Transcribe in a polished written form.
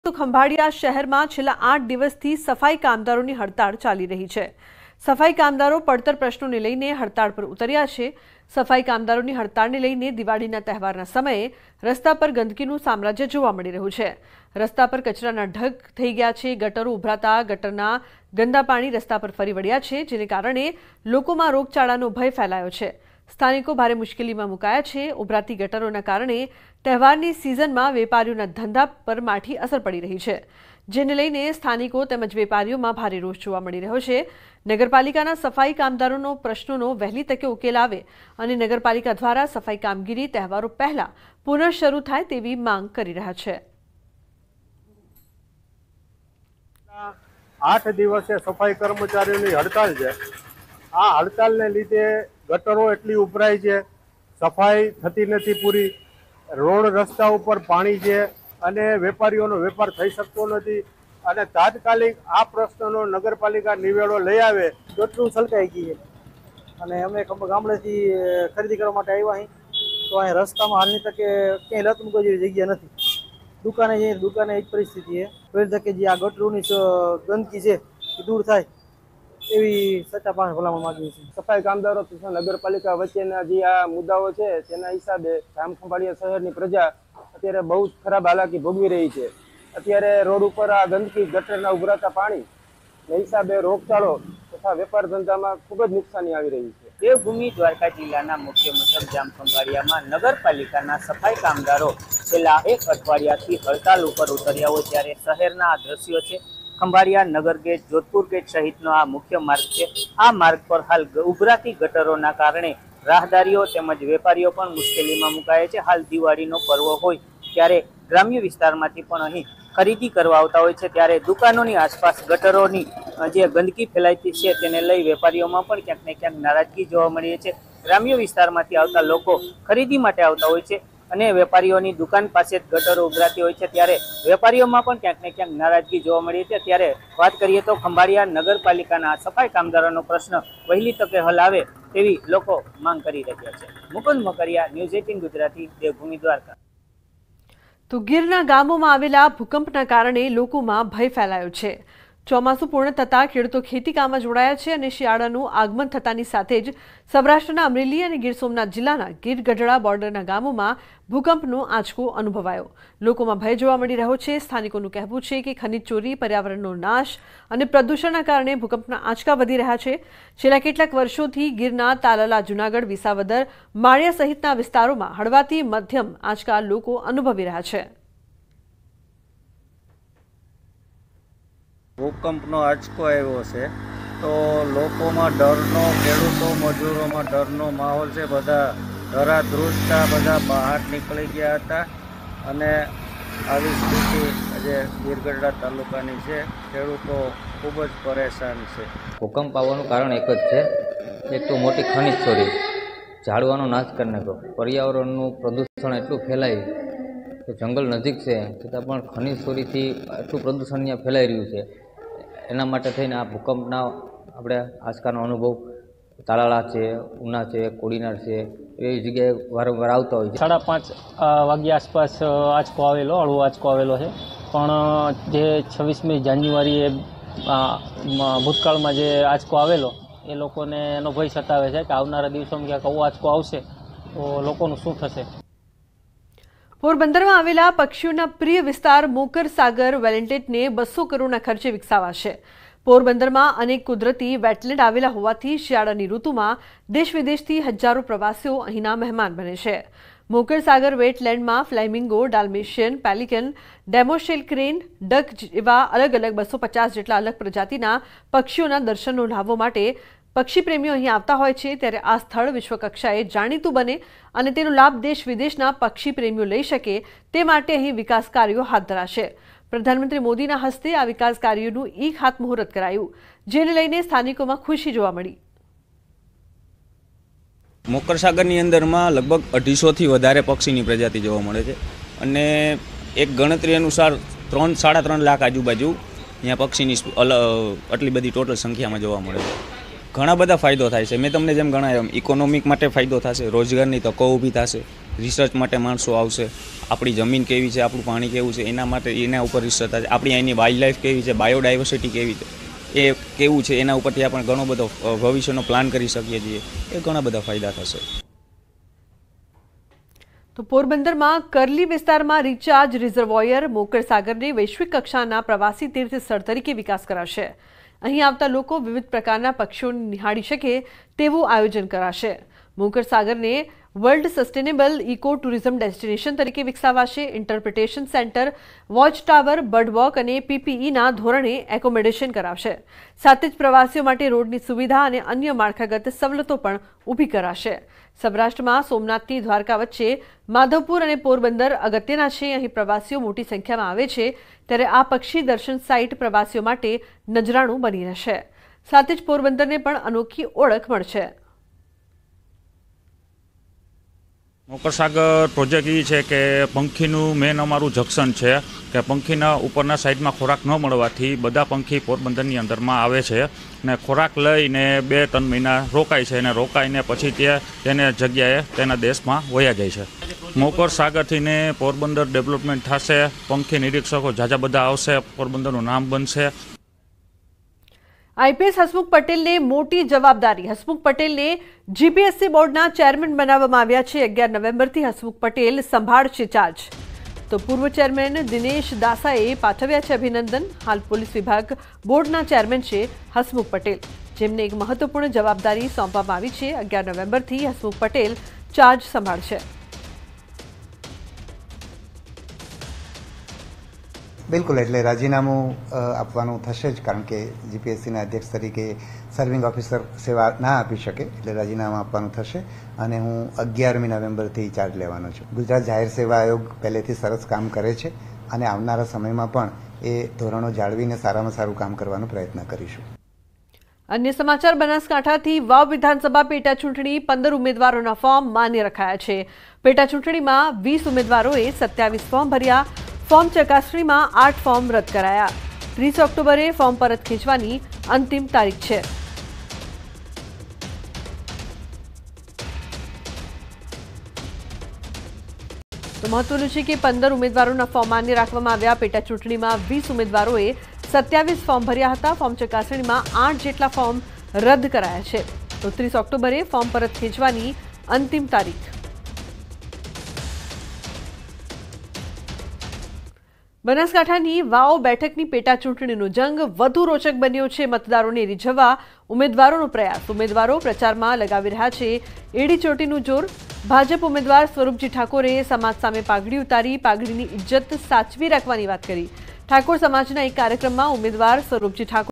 તો ખંભાળિયા શહેરમાં છેલ્લા 8 દિવસથી સફાઈ કામદારોની હડતાળ ચાલી રહી છે। સફાઈ કામદારો પડતર પ્રશ્નોને લઈને હડતાળ પર ઉતર્યા છે। સફાઈ કામદારોની હડતાળને લઈને દિવાળીના તહેવારના સમયે રસ્તા પર ગંદકીનું સામ્રાજ્ય જોવા મળી રહ્યું છે। રસ્તા પર કચરાના ઢગ થઈ ગયા છે। ગટરો ઉભરાતા ગટરના ગંદા પાણી રસ્તા પર ફરી વળ્યા છે, જેને કારણે લોકોમાં રોગચાળાનો ભય ફેલાયો છે। સ્થાનિકો ભારે મુશ્કેલીમાં મુકાયા છે। ઉભરાતી ગટરોના કારણે તહેવારની સિઝનમાં વેપારીઓના ધંધા પર માઠી અસર પડી રહી છે, જેને લઈને સ્થાનિકો તેમજ વેપારીઓમાં ભારે રોષ જોવા મળી રહ્યો છે। નગરપાલિકાના સફાઈ કામદારોનો પ્રશ્નોનો વહેલી તકે ઉકેલ આવે અને નગરપાલિકા દ્વારા સફાઈ કામગીરી તહેવારો પહેલા પુનઃ શરૂ થાય તેવી માંગ કરી રહ્યા છે। 8 દિવસે સફાઈ કર્મચારીઓની હડતાલ છે। આ હડતાલને લીધે ગટરો એટલી ઉભરાય છે, સફાઈ થતી નથી પૂરી, રોડ રસ્તા ઉપર પાણી છે અને વેપારીઓનો વેપાર થઈ શકતો નથી અને તાત્કાલિક આ પ્રશ્નનો નગરપાલિકા નિવેડો લઈ આવે। ગટરું છલકાઈ ગઈ છે અને અમે ગામડેથી ખરીદી કરવા માટે આવ્યા અહીં, તો અહીં રસ્તામાં હાલની તકે ક્યાંય લત મૂકવા જેવી જગ્યા નથી। દુકાને જઈએ દુકાને એક પરિસ્થિતિ છે। વહેલી તકે જે આ ગટરોની ગંદકી છે એ દૂર થાય એવી સચ્ચા પાણી ભલામણ માંગીએ છીએ। સફાઈ કામદારો તથા નગરપાલિકા વચ્ચેના જે આ મુદ્દાઓ છે તેના હિસાબે જામખંભાળિયા શહેરની પ્રજા અત્યારે બહુ જ ખરાબ હાલાકી ભોગવી રહી છે। અત્યારે રોડ ઉપર આ ગંદકી ગટરના ઉભરાતા પાણીના હિસાબે રોગચાળો તથા વેપાર ધંધામાં ખૂબ જ નુકસાની આવી રહી છે। દેવભૂમિ દ્વારકા જિલ્લાના મુખ્ય મથક જામખંભાળિયામાં નગરપાલિકાના સફાઈ કામદારો છેલ્લા 1 અઠવાડિયાથી હડતાલ ઉપર ઉતર્યા હોય ત્યારે શહેરના આ દ્રશ્યો છે। ખંભાળિયા નગર ગેટ, જોધપુર ગેટ સહિતનો આ મુખ્ય માર્ગ છે। આ માર્ગ પર હાલ ઉભરાતી ગટરોના કારણે રાહદારીઓ તેમજ વેપારીઓ પણ મુશ્કેલીમાં મુકાયા છે। હાલ દિવાળીનો પર્વ હોય ત્યારે ગ્રામ્ય વિસ્તારમાંથી પણ અહીં ખરીદી કરવા આવતા હોય છે, ત્યારે દુકાનોની આસપાસ ગટરોની જે ગંદકી ફેલાતી છે તેને લઈ વેપારીઓમાં પણ ક્યાંક ને ક્યાંક નારાજગી જોવા મળી છે। ગ્રામ્ય વિસ્તારમાંથી આવતા લોકો ખરીદી માટે આવતા હોય છે અને વેપારીઓની દુકાન પાસે જ ગટરો ઉભરાતી હોય છે, ત્યારે વેપારીઓમાં પણ ક્યાંક ને ક્યાંક નારાજગી જોવા મળી છે। ત્યારે વાત કરીએ તો ખંભાળિયા નગરપાલિકાના સફાઈ કામદારોનો પ્રશ્ન વહેલી તકે હલ આવે તેવી લોકો માંગ કરી રહ્યા છે। મુકુંદ મકરિયા, ન્યૂઝ 18 ગુજરાતી, દેવભૂમિ દ્વારકા। તો ગીરના ગામોમાં આવેલા ભૂકંપના કારણે લોકોમાં ભય ફેલાયો છે। ચોમાસું પૂર્ણ થતાં ખેડૂતો ખેતી કામમાં જોડાયા છે અને શિયાળાનું આગમન થતાની સાથે જ સૌરાષ્ટ્રના અમરેલી અને ગીર સોમનાથ જિલ્લાના ગીર ગઢડા બોર્ડરના ગામોમાં ભૂકંપનો આંચકો અનુભવાયો। લોકોમાં ભય જોવા મળી રહ્યો છે। સ્થાનિકોનું કહેવું છે કે ખનિજ ચોરી, પર્યાવરણનો નાશ અને પ્રદૂષણના કારણે ભૂકંપના આંચકા વધી રહ્યા છે। છેલ્લા કેટલાક વર્ષોથી ગીરના તાલાલા, જૂનાગઢ, વિસાવદર, માળિયા સહિતના વિસ્તારોમાં હળવાથી મધ્યમ આંચકા લોકો અનુભવી રહ્યા છે। ભૂકંપનો આંચકો આવ્યો છે તો લોકોમાં ડરનો, ખેડૂતો મજૂરોમાં ડરનો માહોલ છે। બધા ધરાધ્રુજતા બધા બહાર નીકળી ગયા હતા અને આવી સ્થિતિ આજે ગીરગઢડા તાલુકાની છે। ખેડૂતો ખૂબ જ પરેશાન છે। ભૂકંપ આવવાનું કારણ એક જ છે, એક તો મોટી ખનિજ ચોરી, ઝાડવાનો નાશ કરી નાખ્યો, પર્યાવરણનું પ્રદૂષણ એટલું ફેલાયું કે જંગલ નજીક છે છતાં પણ ખનિજ ચોરીથી એટલું પ્રદૂષણ ત્યાં ફેલાઈ રહ્યું છે। એના માટે થઈને આ ભૂકંપના આપણે આંચકાનો અનુભવ તાલાળા છે, ઉના છે, કોડીનાર છે એવી જગ્યાએ વારંવાર આવતા હોય છે। 5:30 વાગ્યા આસપાસ આંચકો આવેલો, હળવો આંચકો આવેલો છે, પણ જે 26મી જાન્યુઆરીએ ભૂતકાળમાં જે આંચકો આવેલો એ લોકોને એનો ભય સતાવે છે કે આવનારા દિવસોમાં ક્યાંક આવો આંચકો આવશે તો લોકોનું શું થશે। પોરબંદરમાં આવેલા પક્ષીઓના પ્રિય વિસ્તાર મોકર સાગર વેલેન્ટેટને 200 કરોડના ખર્ચે વિકસાવાશે। પોરબંદરમાં અનેક કુદરતી વેટલેન્ડ આવેલા હોવાથી શિયાળાની ઋતુમાં દેશ વિદેશથી હજારો પ્રવાસીઓ અહીંના મહેમાન બને છે। મોકર સાગર વેટલેન્ડમાં flamingo, dalmatian, pelican, demoiselle crane, duck જેવા અલગ અલગ 250 જેટલા અલગ પ્રજાતિના પક્ષીઓના દર્શનનો લાભો માટે પક્ષી પ્રેમીઓ અહીં આવતા હોય છે। ત્યારે આ સ્થળ વિશ્વકક્ષાએ જાણીતું બને અને તેનો લાભ દેશ વિદેશના પક્ષી પ્રેમીઓ લઈ શકે તે માટે અહીં વિકાસ કાર્યો હાથ ધરાશે। પ્રધાનમંત્રી મોદીના હસ્તે આ વિકાસ કાર્યોનું ખાતમુહૂર્ત કરાયું, જેને લઈને સ્થાનિકોમાં ખુશી જોવા મળી। મોકર સાગરની અંદરમાં લગભગ 250થી વધારે પક્ષીની પ્રજાતિ જોવા મળે છે અને એક ગણતરી અનુસાર 3-3.5 લાખ આજુબાજુ અહીંયા પક્ષીની આટલી બધી ટોટલ સંખ્યામાં જોવા મળે છે। ઘણા બધા ફાયદો થાય છે। મેં તમને જેમ ગણાવ્યું એમ ઇકોનોમિક માટે ફાયદો થશે, રોજગારની તકો ઊભી થશે, રિસર્ચ માટે માણસો આવશે, આપણી જમીન કેવી છે, આપણું પાણી કેવું છે, એના માટે એના ઉપર રિસર્ચ થશે, આપણી અહીંની વાઇલ્ડ લાઈફ કેવી છે, બાયોડાયવર્સિટી કેવી છે, એ કેવું છે, એના ઉપરથી આપણે ઘણો બધો ભવિષ્યનો પ્લાન કરી શકીએ છીએ. એ ઘણા બધા ફાયદા થશે. તો પોરબંદરમાં કરલી વિસ્તારમાં રિચાર્જ રિઝર્વોયર મોકર સાગરને વૈશ્વિક કક્ષાના પ્રવાસી તીર્થ સ્થળ તરીકે વિકાસ કરાશે. અહીં આવતા લોકો વિવિધ પ્રકારના પક્ષીઓને નિહાળી શકે તેવું આયોજન કરાશે. મોકર સાગરને world sustainable eco tourism destination તરીકે વિકસાવાશે. Interpretation centre, watch tower, bird walk અને પીપીઈના ધોરણે એકોમોડેશન કરાવશે. સાથે જ પ્રવાસીઓ માટે રોડની સુવિધા અને અન્ય માળખાગત સવલતો પણ ઊભી કરાશે. સૌરાષ્ટ્રમાં સોમનાથથી દ્વારકા વચ્ચે માધવપુર અને પોરબંદર અગત્યના છે. અહીં પ્રવાસીઓ મોટી સંખ્યામાં આવે છે, ત્યારે આ પક્ષી દર્શન સાઇટ પ્રવાસીઓ માટે નજરાણું બની રહેશે. સાથે જ પોરબંદરને પણ અનોખી ઓળખ મળશે. મોકર સાગર પ્રોજેક્ટ એ છે કે પંખીનું મેન અમારું જંક્શન છે કે પંખીના ઉપરના સાઈડમાં ખોરાક ન મળવાથી બધા પંખી પોરબંદરની અંદરમાં આવે છે ને ખોરાક લઈને 2-3 મહિના રોકાય છે અને રોકાઈને પછી તેને જગ્યાએ તેના દેશમાં વયા જાય છે. મોકર સાગરથી ને પોરબંદર ડેવલપમેન્ટ થશે, પંખી નિરીક્ષકો ઝાઝા બધા આવશે, પોરબંદરનું નામ બનશે. આઈપીએસ હસમુખ પટેલને મોટી જવાબદારી. હસમુખ પટેલને જીપીએસસી બોર્ડના ચેરમેન બનાવવામાં આવ્યા છે. 11 નવેમ્બરથી હસમુખ પટેલ સંભાળશે ચાર્જ. તો પૂર્વ ચેરમેન દિનેશ દાસાએ પાઠવ્યા છે અભિનંદન. હાલ પોલીસ વિભાગ બોર્ડના ચેરમેન છે હસમુખ પટેલ, જેમને એક મહત્વપૂર્ણ જવાબદારી સોંપવામાં આવી છે. 11 નવેમ્બરથી હસમુખ પટેલ ચાર્જ સંભાળશે. બિલકુલ, એટલે રાજીનામું આપવાનું થશે જ, કારણ કે જીપીએસસીના અધ્યક્ષ તરીકે સર્વિંગ ઓફિસર સેવા ના આપી શકે, એટલે રાજીનામું આપવાનું થશે અને હું 11મી નવેમ્બરથી ચાર્જ લેવાનો છું. ગુજરાત જાહેર સેવા આયોગ પહેલેથી સરસ કામ કરે છે અને આવનારા સમયમાં પણ એ ધોરણો જાળવીને સારામાં સારું કામ કરવાનો પ્રયત્ન કરીશું. અન્ય સમાચાર. બનાસકાંઠાથી વાવ વિધાનસભા પેટા ચૂંટણી 15 ઉમેદવારોના ફોર્મ માન્ય રખાયા છે. પેટા ચૂંટણીમાં 20 ઉમેદવારોએ 27 ફોર્મ ભર્યા. ફોર્મ ચકાસણીમાં 8 ફોર્મ રદ કરાયા. 30 ઓક્ટોબરે ફોર્મ પરત ખેંચવાની અંતિમ તારીખ છે. તો મહત્વનું છે કે 15 ઉમેદવારોના ફોર્મ માન્ય રાખવામાં આવ્યા. પેટા ચૂંટણીમાં 20 ઉમેદવારોએ 27 ફોર્મ ભર્યા હતા. ફોર્મ ચકાસણીમાં 8 જેટલા ફોર્મ રદ કરાયા છે. તો 30 ઓક્ટોબરે ફોર્મ પરત ખેંચવાની અંતિમ તારીખ. બનાસકાંઠાની વાવ બેઠકની પેટા ચૂંટણીનો જંગ વધુ રોચક બન્યો છે. મતદારોને રીઝવવા ઉમેદવારોનો પ્રયાસ. ઉમેદવારો પ્રચારમાં લગાવી રહ્યા છે એડી ચોટીનું જોર. ભાજપ ઉમેદવાર સ્વરૂપજી ઠાકોરે સમાજ સામે પાઘડી ઉતારી પાઘડીની ઇજ્જત સાચવી રાખવાની વાત કરી. ઠાકોર સમાજના એક કાર્યક્રમમાં ઉમેદવાર સ્વરૂપજી ઠાકોર